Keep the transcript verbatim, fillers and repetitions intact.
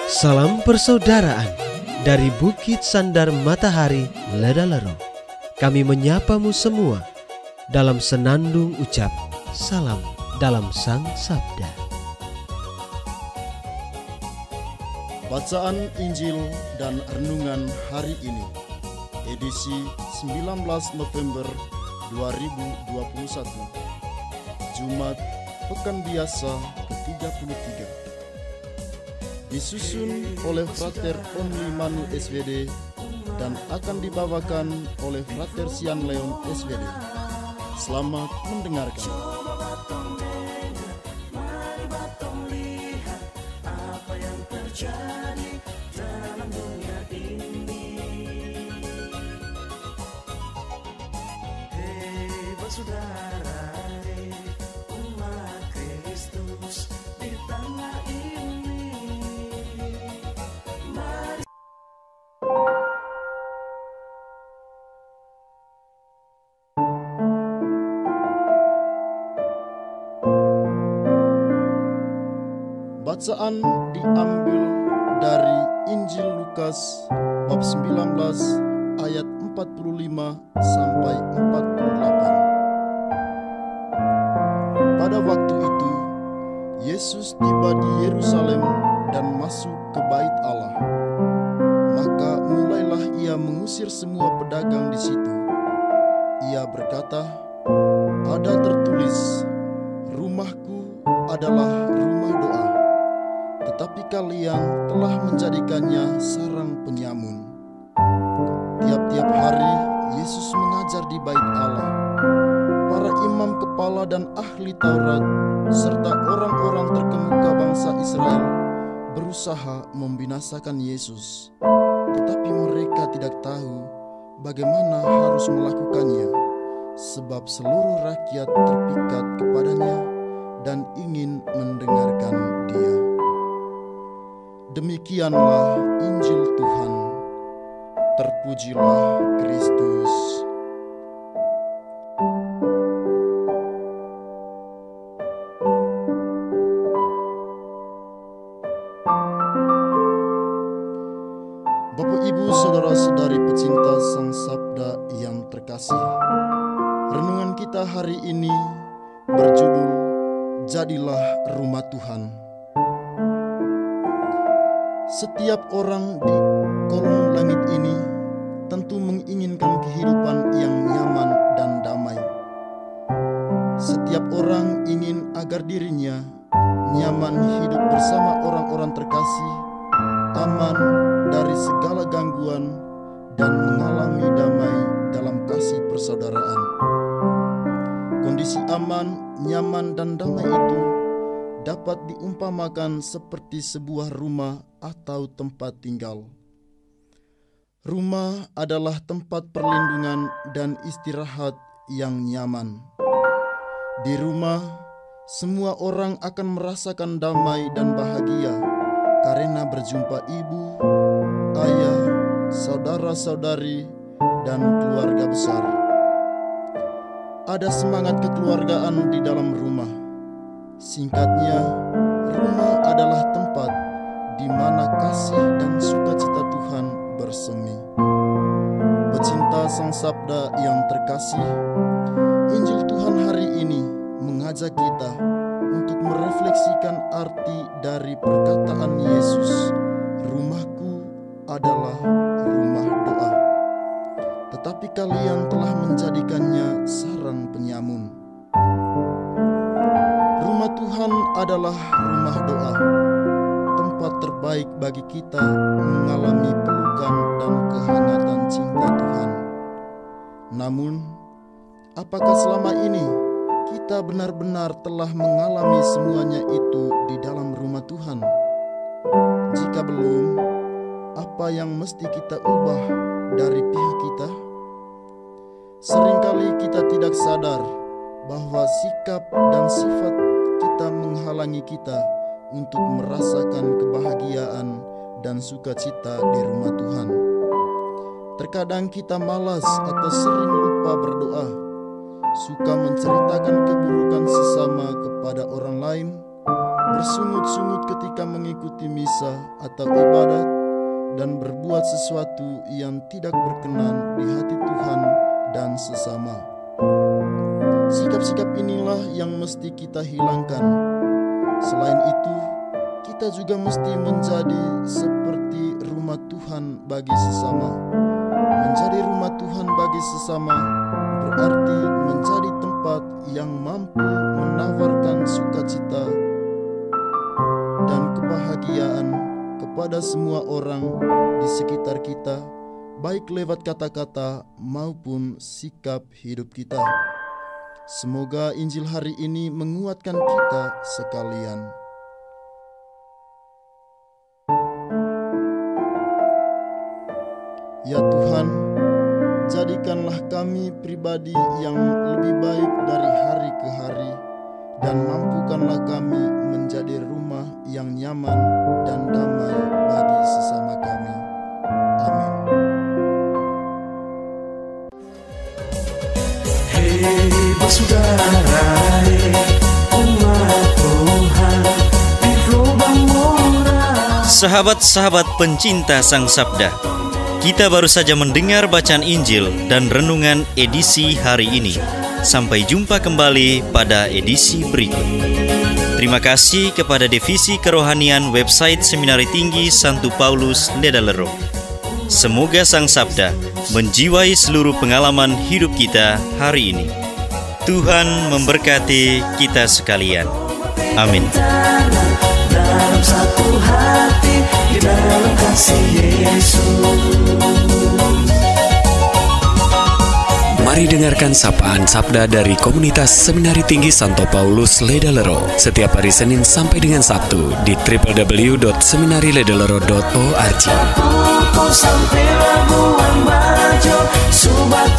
Salam persaudaraan dari Bukit Sandar Matahari Ledalero. Kami menyapamu semua dalam senandung ucap salam dalam Sang Sabda. Bacaan Injil dan Renungan hari ini, edisi sembilan belas November dua ribu dua puluh satu, Jumat Pekan Biasa ke tiga puluh tiga. Disusun oleh Frater Only Manu S W D dan akan dibawakan oleh Frater Sian Leon S W D. Selamat mendengarkan. Saudara, umat Kristus di tanah ini, mari. Bacaan diambil dari Injil Lukas bab sembilan belas ayat empat puluh lima sampai empat puluh delapan. Pada waktu itu, Yesus tiba di Yerusalem dan masuk ke Bait Allah. Maka mulailah ia mengusir semua pedagang di situ. Ia berkata, "Ada tertulis, rumahku adalah rumah doa, tetapi kalian telah menjadikannya sarang penyamun." Tiap-tiap hari Yesus mengajar di Bait Allah. Para imam kepala dan ahli Taurat serta orang-orang terkemuka bangsa Israel berusaha membinasakan Yesus, tetapi mereka tidak tahu bagaimana harus melakukannya, sebab seluruh rakyat terpikat kepadanya dan ingin mendengarkan Dia. Demikianlah Injil Tuhan. Terpujilah Kristus. Bapak, Ibu, saudara-saudari pecinta Sang Sabda yang terkasih, renungan kita hari ini berjudul Jadilah Rumah Tuhan. Setiap orang di kolong langit ini tentu menginginkan kehidupan yang nyaman dan damai. Setiap orang ingin agar dirinya nyaman hidup bersama orang-orang terkasih, aman dari segala gangguan, dan mengalami damai dalam kasih persaudaraan. Kondisi aman, nyaman, dan damai itu dapat diumpamakan seperti sebuah rumah atau tempat tinggal. Rumah adalah tempat perlindungan dan istirahat yang nyaman. Di rumah, semua orang akan merasakan damai dan bahagia karena berjumpa ibu, ayah, saudara-saudari, dan keluarga besar. Ada semangat kekeluargaan di dalam rumah. Singkatnya, rumah adalah tempat di mana kasih dan sukacita Tuhan bersemi. Pecinta Sang Sabda yang terkasih, Injil Tuhan hari ini mengajak kita untuk merefleksikan arti dari perkataan Yesus, "Rumahku adalah rumah doa, tetapi kalian telah menjadikannya sarang penyamun." Rumah Tuhan adalah rumah doa, tempat terbaik bagi kita mengalami pelukan dan kehangatan cinta Tuhan. Namun, apakah selama ini kita benar-benar telah mengalami semuanya itu di dalam rumah Tuhan? Jika belum, apa yang mesti kita ubah dari pihak kita? Seringkali kita tidak sadar bahwa sikap dan sifat kita menghalangi kita untuk merasakan kebahagiaan dan sukacita di rumah Tuhan. Terkadang kita malas atau sering lupa berdoa, suka menceritakan keburukan sesama kepada orang lain, bersungut-sungut ketika mengikuti misa atau ibadat, dan berbuat sesuatu yang tidak berkenan di hati Tuhan dan sesama. Sikap-sikap inilah yang mesti kita hilangkan. Selain itu, kita juga mesti menjadi seperti rumah Tuhan bagi sesama. Menjadi rumah Tuhan bagi sesama berarti menjadi tempat yang mampu menawarkan sukacita dan kebahagiaan kepada semua orang di sekitar kita, baik lewat kata-kata maupun sikap hidup kita. Semoga Injil hari ini menguatkan kita sekalian. Ya Tuhan, jadikanlah kami pribadi yang lebih baik dari hari ke hari, dan mampukanlah kami menjadi rumah yang nyaman dan damai bagi sesama kami. Amin. Hei bersaudara, hei umat Tuhan di lubang moral. Sahabat-sahabat pencinta Sang Sabda, kita baru saja mendengar bacaan Injil dan renungan edisi hari ini. Sampai jumpa kembali pada edisi berikut. Terima kasih kepada Divisi Kerohanian website Seminari Tinggi Santo Paulus Ledalero. Semoga Sang Sabda menjiwai seluruh pengalaman hidup kita hari ini. Tuhan memberkati kita sekalian. Amin. Dalam satu hati, di dalam kasih Yesus. Mari dengarkan sapaan sabda dari komunitas Seminari Tinggi Santo Paulus Ledalero setiap hari Senin sampai dengan Sabtu di w w w dot seminari ledalero dot org. Sampai Labuan Bajo, Subat